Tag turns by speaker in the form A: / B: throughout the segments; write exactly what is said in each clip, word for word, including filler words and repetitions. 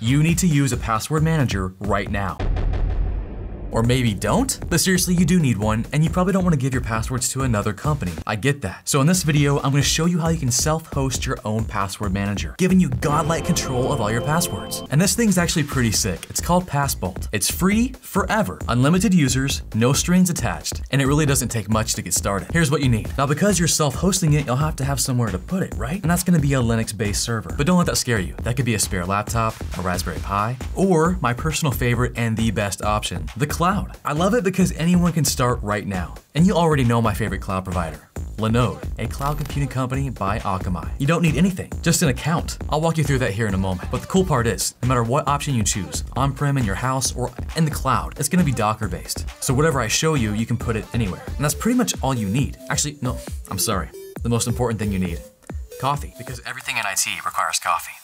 A: You need to use a password manager right now. Or maybe don't? But seriously, you do need one, and you probably don't want to give your passwords to another company. I get that. So in this video, I'm going to show you how you can self-host your own password manager, giving you godlike control of all your passwords. And this thing's actually pretty sick. It's called Passbolt. It's free forever, unlimited users, no strings attached, and it really doesn't take much to get started. Here's what you need. Now, because you're self-hosting it, you'll have to have somewhere to put it, right? And that's going to be a Linux-based server. But don't let that scare you. That could be a spare laptop, a Raspberry Pi, or my personal favorite and the best option, the cloud. Cloud. I love it because anyone can start right now. And you already know my favorite cloud provider, Linode, a cloud computing company by Akamai. You don't need anything, just an account. I'll walk you through that here in a moment. But the cool part is, no matter what option you choose, on-prem in your house or in the cloud, it's gonna be Docker based. So whatever I show you, you can put it anywhere. And that's pretty much all you need. Actually, no, I'm sorry. The most important thing you need, coffee. Because everything in I T requires coffee.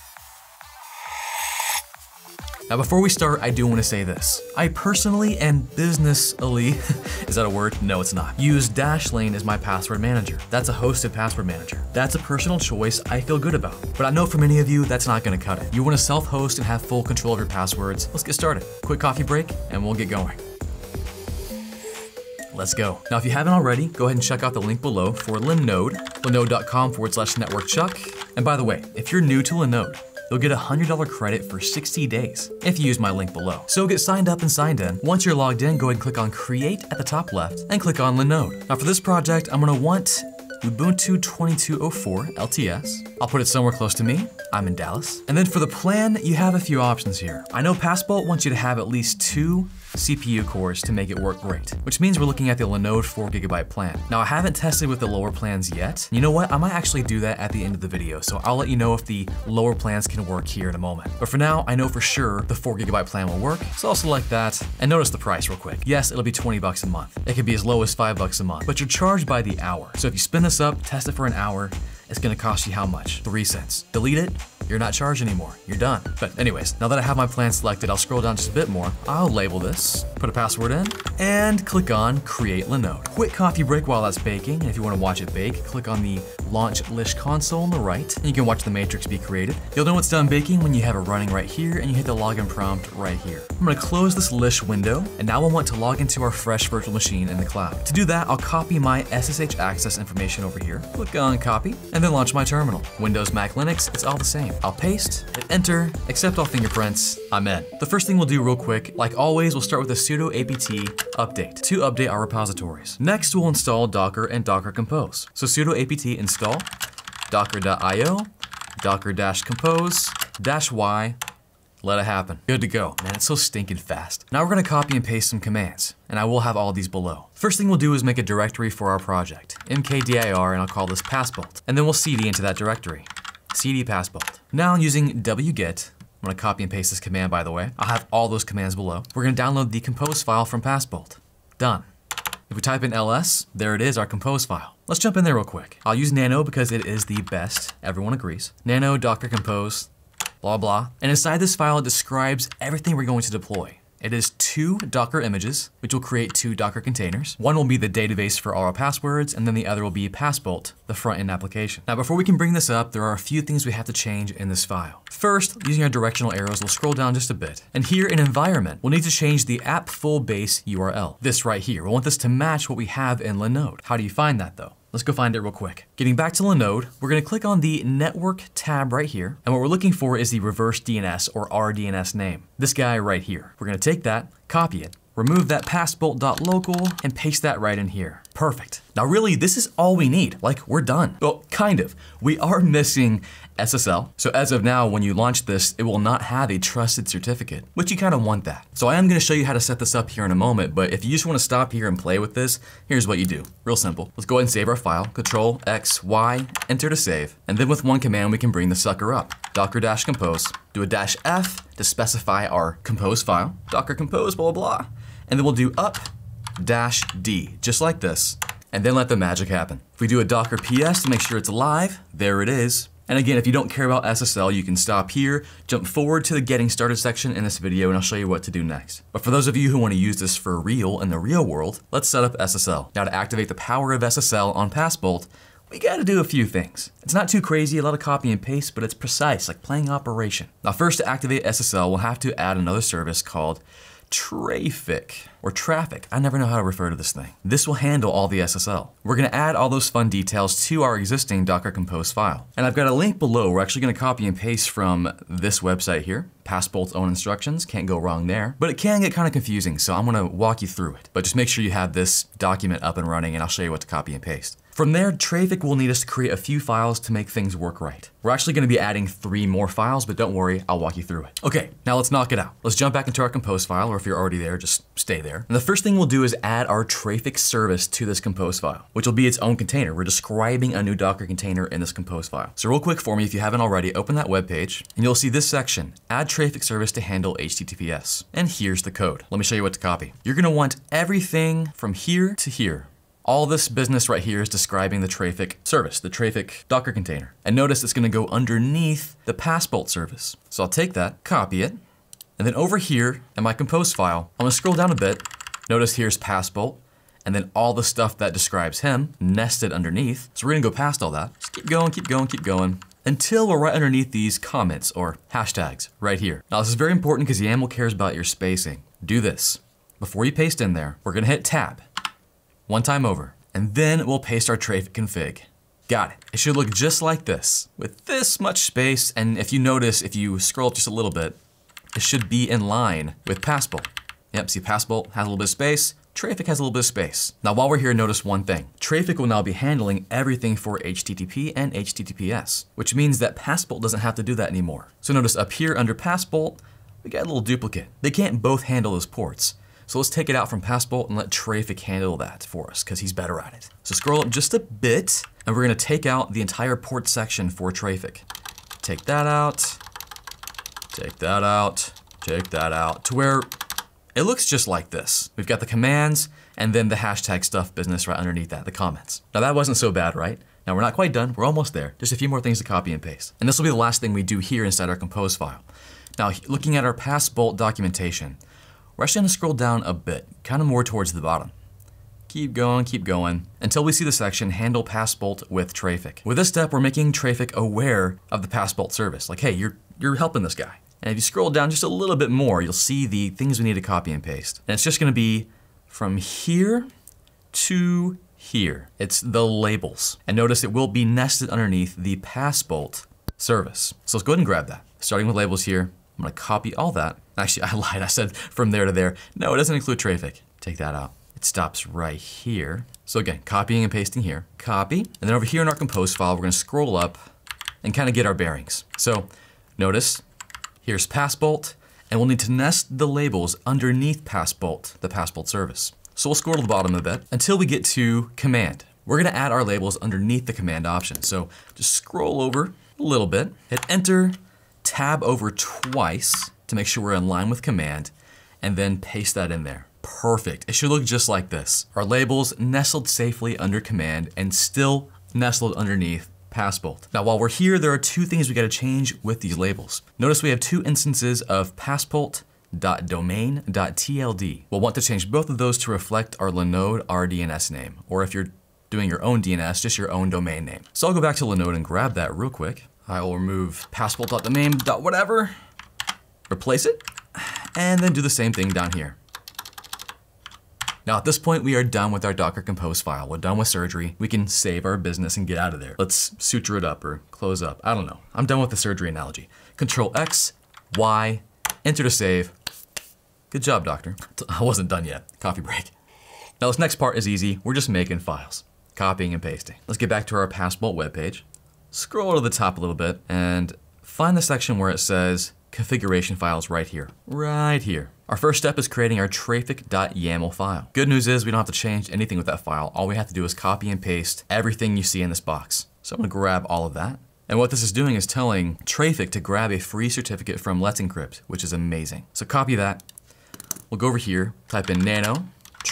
A: Now before we start, I do want to say this. I personally and businessally, is that a word? No, it's not, use Dashlane as my password manager. That's a hosted password manager. That's a personal choice I feel good about. But I know for many of you, that's not going to cut it. You want to self-host and have full control of your passwords. Let's get started. Quick coffee break and we'll get going. Let's go. Now, if you haven't already, go ahead and check out the link below for Linode, linode.com forward slash network chuck. And by the way, if you're new to Linode, you'll get a one hundred dollar credit for sixty days if you use my link below. So get signed up and signed in. Once you're logged in, go ahead and click on Create at the top left and click on Linode. Now for this project, I'm gonna want Ubuntu twenty-two oh four L T S. I'll put it somewhere close to me. I'm in Dallas. And then for the plan, you have a few options here. I know Passbolt wants you to have at least two C P U cores to make it work great, which means we're looking at the Linode four gigabyte plan. Now I haven't tested with the lower plans yet. You know what? I might actually do that at the end of the video, so I'll let you know if the lower plans can work here in a moment. But for now, I know for sure the four gigabyte plan will work, so I'll select that. And notice the price real quick. Yes, it'll be twenty bucks a month. It could be as low as five bucks a month, but you're charged by the hour. So if you spin this up, test it for an hour, it's gonna cost you how much? Three cents. Delete it, you're not charged anymore. You're done. But anyways, now that I have my plan selected, I'll scroll down just a bit more. I'll label this, put a password in, and click on Create Linode. Quick coffee break while that's baking. And if you want to watch it bake, click on the Launch Lish console on the right, and you can watch the matrix be created. You'll know it's done baking when you have it running right here, and you hit the login prompt right here. I'm gonna close this Lish window, and now we'll want to log into our fresh virtual machine in the cloud. To do that, I'll copy my S S H access information over here, click on Copy, and then launch my terminal. Windows, Mac, Linux, it's all the same. I'll paste, hit enter, accept all fingerprints, I'm in. The first thing we'll do real quick, like always, we'll start with a sudo apt update to update our repositories. Next, we'll install Docker and Docker Compose. So sudo apt install docker.io, docker-compose-y, let it happen. Good to go. Man, it's so stinking fast. Now we're gonna copy and paste some commands, and I will have all these below. First thing we'll do is make a directory for our project, mkdir, and I'll call this Passbolt. And then we'll cd into that directory, cd Passbolt. Now using wget, I'm gonna copy and paste this command, by the way. I'll have all those commands below. We're gonna download the compose file from Passbolt. Done. If we type in ls, there it is, our compose file. Let's jump in there real quick. I'll use nano because it is the best, everyone agrees. Nano docker compose, blah, blah. And inside this file, it describes everything we're going to deploy. It is two Docker images, which will create two Docker containers. One will be the database for all our passwords, and then the other will be Passbolt, the front-end application. Now, before we can bring this up, there are a few things we have to change in this file. First, using our directional arrows, we'll scroll down just a bit. And here in environment, we'll need to change the app full base U R L. This right here. We want this to match what we have in Linode. How do you find that though? Let's go find it real quick. Getting back to Linode, we're gonna click on the network tab right here. And what we're looking for is the reverse D N S or R D N S name. This guy right here. We're gonna take that, copy it, remove that passbolt.local, and paste that right in here. Perfect. Now really, this is all we need. Like, we're done. Well, kind of. We are missing S S L. So as of now, when you launch this, it will not have a trusted certificate, but you kind of want that. So I am gonna show you how to set this up here in a moment, but if you just wanna stop here and play with this, here's what you do. Real simple. Let's go ahead and save our file. Control X, Y, enter to save. And then with one command, we can bring the sucker up. Docker-compose, do a dash F to specify our compose file. Docker compose, blah, blah, blah. And then we'll do up dash D, just like this, and then let the magic happen. If we do a Docker P S to make sure it's live, there it is. And again, if you don't care about S S L, you can stop here, jump forward to the getting started section in this video, and I'll show you what to do next. But for those of you who want to use this for real in the real world, let's set up S S L. Now to activate the power of S S L on Passbolt, we gotta do a few things. It's not too crazy, a lot of copy and paste, but it's precise, like playing Operation. Now first, to activate S S L, we'll have to add another service called Traefik, or Traffic. I never know how to refer to this thing. This will handle all the S S L. We're gonna add all those fun details to our existing Docker Compose file. And I've got a link below. We're actually gonna copy and paste from this website here, Passpult's own instructions, can't go wrong there. But it can get kind of confusing, so I'm gonna walk you through it. But just make sure you have this document up and running, and I'll show you what to copy and paste. From there, Traefik will need us to create a few files to make things work right. We're actually gonna be adding three more files, but don't worry, I'll walk you through it. Okay, now let's knock it out. Let's jump back into our Compose file, or if you're already there, just stay there. And the first thing we'll do is add our Traefik service to this Compose file, which will be its own container. We're describing a new Docker container in this Compose file. So real quick for me, if you haven't already, open that web page, and you'll see this section, Add Traefik Service to handle H T T P S. And here's the code. Let me show you what to copy. You're gonna want everything from here to here. All this business right here is describing the Traefik service, the Traefik Docker container. And notice it's gonna go underneath the Passpult service. So I'll take that, copy it, and then over here in my Compose file, I'm gonna scroll down a bit. Notice here's Passpult, and then all the stuff that describes him nested underneath. So we're gonna go past all that. Just keep going, keep going, keep going, until we're right underneath these comments or hashtags right here. Now this is very important because YAML cares about your spacing. Do this. Before you paste in there, we're gonna hit tab. One time over, and then we'll paste our Traefik config. Got it. It should look just like this, with this much space, and if you notice, if you scroll up just a little bit, it should be in line with Passpult. Yep, see Passpult has a little bit of space, Traefik has a little bit of space. Now while we're here, notice one thing. Traefik will now be handling everything for H T T P and H T T P S, which means that Passpult doesn't have to do that anymore. So notice up here under Passpult, we got a little duplicate. They can't both handle those ports. So let's take it out from Passpult and let Traefik handle that for us, because he's better at it. So scroll up just a bit, and we're gonna take out the entire port section for Traefik. Take that out, take that out, take that out, to where it looks just like this. We've got the commands, and then the hashtag stuff business right underneath that, the comments. Now that wasn't so bad, right? Now we're not quite done, we're almost there. Just a few more things to copy and paste. And this will be the last thing we do here inside our Compose file. Now, looking at our Passpult documentation, we're actually gonna scroll down a bit, kind of more towards the bottom. Keep going, keep going, until we see the section Handle Passpult with Traefik. With this step, we're making Traefik aware of the Passpult service. Like, hey, you're, you're helping this guy. And if you scroll down just a little bit more, you'll see the things we need to copy and paste. And it's just gonna be from here to here. It's the labels. And notice it will be nested underneath the Passpult service. So let's go ahead and grab that. Starting with labels here, I'm gonna copy all that. Actually, I lied, I said from there to there. No, it doesn't include Traefik. Take that out. It stops right here. So again, copying and pasting here. Copy, and then over here in our Compose file, we're gonna scroll up and kind of get our bearings. So notice, here's Passpult, and we'll need to nest the labels underneath Passpult, the Passpult service. So we'll scroll to the bottom a bit until we get to command. We're gonna add our labels underneath the command option. So just scroll over a little bit, hit enter, tab over twice to make sure we're in line with command, and then paste that in there. Perfect. It should look just like this. Our labels nestled safely under command and still nestled underneath Passpult. Now while we're here, there are two things we gotta change with these labels. Notice we have two instances of passpult.domain.tld. We'll want to change both of those to reflect our Linode R D N S name, or if you're doing your own D N S, just your own domain name. So I'll go back to Linode and grab that real quick. I will remove passpult.domain.whatever, replace it, and then do the same thing down here. Now at this point, we are done with our Docker Compose file. We're done with surgery. We can save our business and get out of there. Let's suture it up or close up. I don't know. I'm done with the surgery analogy. Control X, Y, enter to save. Good job, doctor. I wasn't done yet. Coffee break. Now this next part is easy. We're just making files, copying and pasting. Let's get back to our Passpult webpage. Scroll to the top a little bit and find the section where it says configuration files right here, right here. Our first step is creating our traefik.yaml file. Good news is we don't have to change anything with that file. All we have to do is copy and paste everything you see in this box. So I'm gonna grab all of that. And what this is doing is telling Traefik to grab a free certificate from Let's Encrypt, which is amazing. So copy that. We'll go over here, type in nano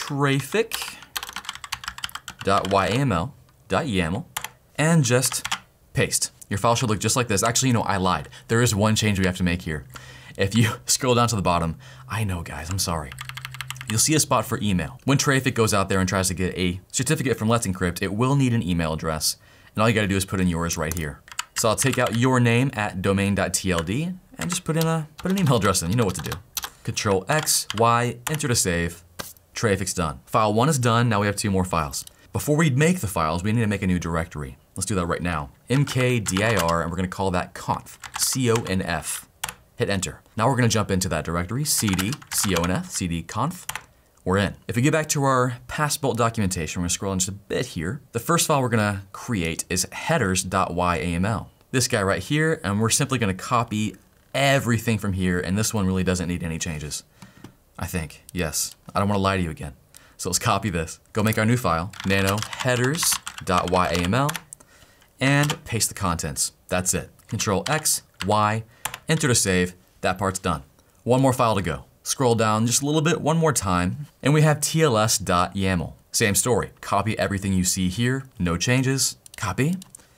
A: traefik.yml.yaml, and just paste. Your file should look just like this. Actually, you know, I lied. There is one change we have to make here. If you scroll down to the bottom, I know guys, I'm sorry. You'll see a spot for email. When Traefik goes out there and tries to get a certificate from Let's Encrypt, it will need an email address. And all you gotta do is put in yours right here. So I'll take out your name at domain.tld and just put in a put an email address in. You know what to do. Control X, Y, enter to save. Traffic's done. File one is done. Now we have two more files. Before we make the files, we need to make a new directory. Let's do that right now. mkdir, and we're gonna call that conf, C O N F. Hit enter. Now we're gonna jump into that directory, cd, C O N F, cd conf. We're in. If we get back to our PastBolt documentation, we're gonna scroll in just a bit here. The first file we're gonna create is headers.yaml. This guy right here, and we're simply gonna copy everything from here, and this one really doesn't need any changes. I think, yes. I don't wanna lie to you again. So let's copy this. Go make our new file, nano headers.yaml, and paste the contents. That's it. Control X, Y, enter to save. That part's done. One more file to go. Scroll down just a little bit, one more time, and we have tls.yaml. Same story. Copy everything you see here, no changes. Copy.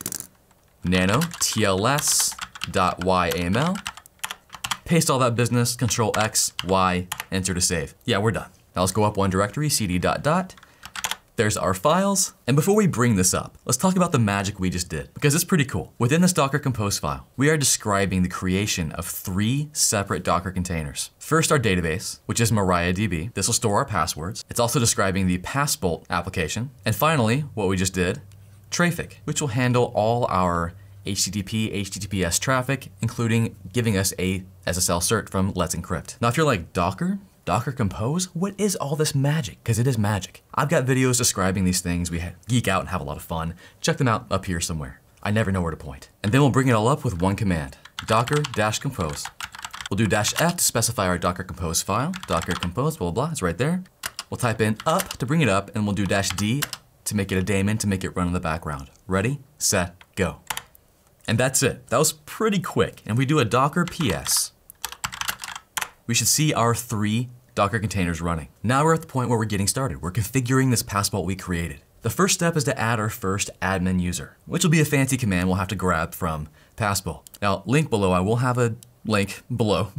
A: Nano tls.yaml. Paste all that business, Control X, Y, enter to save. Yeah, we're done. Now let's go up one directory, cd dot dot. There's our files. And before we bring this up, let's talk about the magic we just did, because it's pretty cool. Within this Docker Compose file, we are describing the creation of three separate Docker containers. First, our database, which is MariaDB. This will store our passwords. It's also describing the PastBolt application. And finally, what we just did, Traefik, which will handle all our H T T P, H T T P S traffic, including giving us a S S L cert from Let's Encrypt. Now, if you're like, Docker? Docker Compose? What is all this magic? Because it is magic. I've got videos describing these things. We geek out and have a lot of fun. Check them out up here somewhere. I never know where to point. And then we'll bring it all up with one command, docker-compose. We'll do dash F to specify our Docker Compose file. Docker Compose, blah, blah, blah, it's right there. We'll type in up to bring it up, and we'll do dash D to make it a daemon to make it run in the background. Ready, set, go. And that's it. That was pretty quick. And if we do a docker P S, we should see our three Docker containers running. Now we're at the point where we're getting started. We're configuring this PastBolt we created. The first step is to add our first admin user, which will be a fancy command we'll have to grab from PastBolt. Now, link below, I will have a link below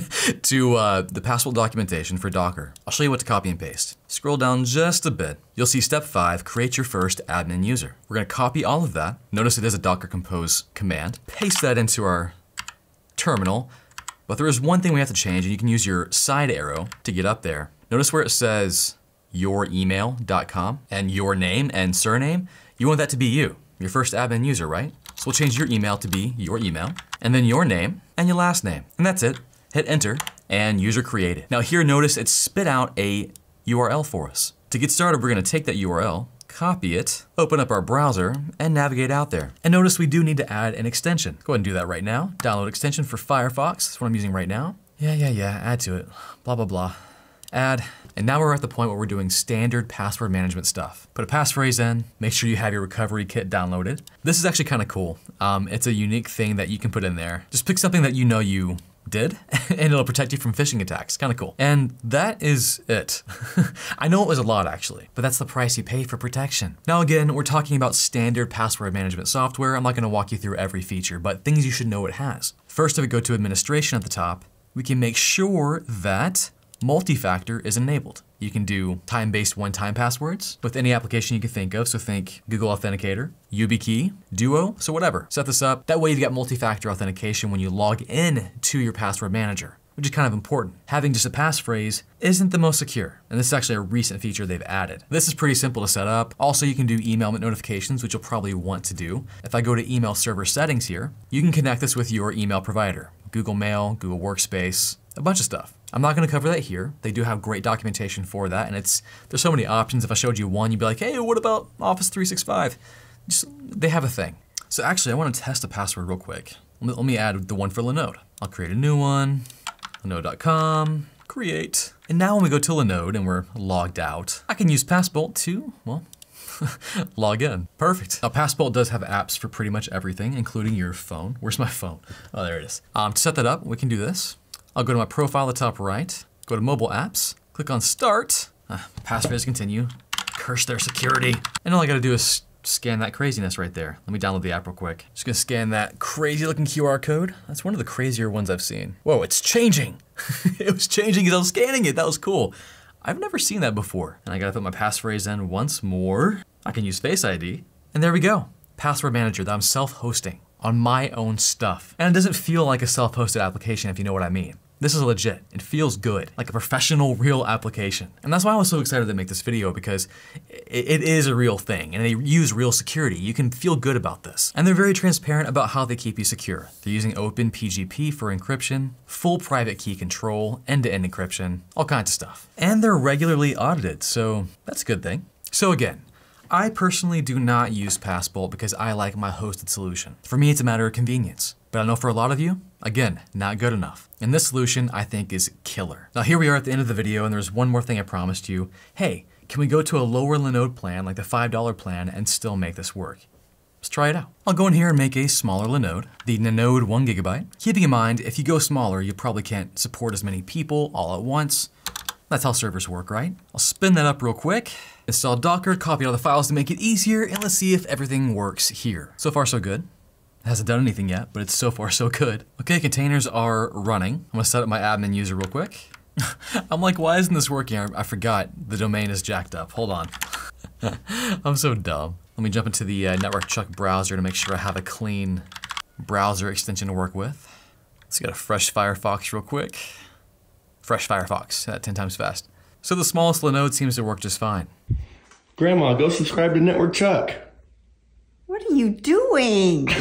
A: to uh, the PastBolt documentation for Docker. I'll show you what to copy and paste. Scroll down just a bit. You'll see step five, create your first admin user. We're gonna copy all of that. Notice it is a Docker Compose command. Paste that into our terminal. But there is one thing we have to change, and you can use your side arrow to get up there. Notice where it says your email dot com and your name and surname. You want that to be you, your first admin user, right? So we'll change your email to be your email, and then your name and your last name. And that's it. Hit enter, and user created. Now here, notice it spit out a U R L for us. To get started, we're gonna take that U R L, copy it, open up our browser, and navigate out there. And notice we do need to add an extension. Go ahead and do that right now. Download extension for Firefox. That's what I'm using right now. Yeah, yeah, yeah, add to it. Blah, blah, blah. Add. And now we're at the point where we're doing standard password management stuff. Put a passphrase in, make sure you have your recovery kit downloaded. This is actually kind of cool. Um, it's a unique thing that you can put in there. Just pick something that you know you did, and it'll protect you from phishing attacks. Kind of cool. And that is it. I know it was a lot actually, but that's the price you pay for protection. Now again, we're talking about standard password management software. I'm not gonna walk you through every feature, but things you should know it has. First, if we go to administration at the top, we can make sure that multi-factor is enabled. You can do time-based one-time passwords with any application you can think of. So think Google Authenticator, YubiKey, Duo, so whatever. Set this up. That way you've got multi-factor authentication when you log in to your password manager, which is kind of important. Having just a passphrase isn't the most secure. And this is actually a recent feature they've added. This is pretty simple to set up. Also, you can do email notifications, which you'll probably want to do. If I go to email server settings here, you can connect this with your email provider. Google Mail, Google Workspace, a bunch of stuff. I'm not gonna cover that here. They do have great documentation for that, and it's there's so many options. If I showed you one, you'd be like, hey, what about Office three sixty-five? Just, they have a thing. So actually, I wanna test a password real quick. Let me, let me add the one for Linode. I'll create a new one, linode dot com, create. And now when we go to Linode and we're logged out, I can use PastBolt to, well, log in. Perfect. Now PastBolt does have apps for pretty much everything, including your phone. Where's my phone? Oh, there it is. Um, to set that up, we can do this. I'll go to my profile at the top right, go to mobile apps, click on start, uh, passphrase continue, curse their security. And all I gotta do is scan that craziness right there. Let me download the app real quick. Just gonna scan that crazy looking Q R code. That's one of the crazier ones I've seen. Whoa, it's changing. It was changing as I was scanning it. That was cool. I've never seen that before. And I gotta put my passphrase in once more. I can use Face I D. And there we go. password manager that I'm self-hosting on my own stuff. And it doesn't feel like a self-hosted application, if you know what I mean. This is legit. It feels good, like a professional, real application. And that's why I was so excited to make this video, because it is a real thing and they use real security. You can feel good about this. And they're very transparent about how they keep you secure. They're using OpenPGP for encryption, full private key control, end-to-end encryption, all kinds of stuff. And they're regularly audited, so that's a good thing. So again, I personally do not use Passbolt because I like my hosted solution. For me, it's a matter of convenience. But I know for a lot of you, again, not good enough. And this solution, I think, is killer. Now here we are at the end of the video, and there's one more thing I promised you. Hey, can we go to a lower Linode plan, like the five dollar plan, and still make this work? Let's try it out. I'll go in here and make a smaller Linode, the Linode one gigabyte. Keeping in mind, if you go smaller, you probably can't support as many people all at once. That's how servers work, right? I'll spin that up real quick, install Docker, copy all the files to make it easier, and let's see if everything works here. So far, so good. It hasn't done anything yet, but it's so far so good. Okay, containers are running. I'm gonna set up my admin user real quick. I'm like, why isn't this working? I, I forgot the domain is jacked up. Hold on. I'm so dumb. Let me jump into the uh, Network Chuck browser to make sure I have a clean browser extension to work with. Let's get a fresh Firefox real quick. Fresh Firefox, uh, ten times fast. So the smallest Linode seems to work just fine.
B: Grandma, go subscribe to Network Chuck.
C: What are you doing?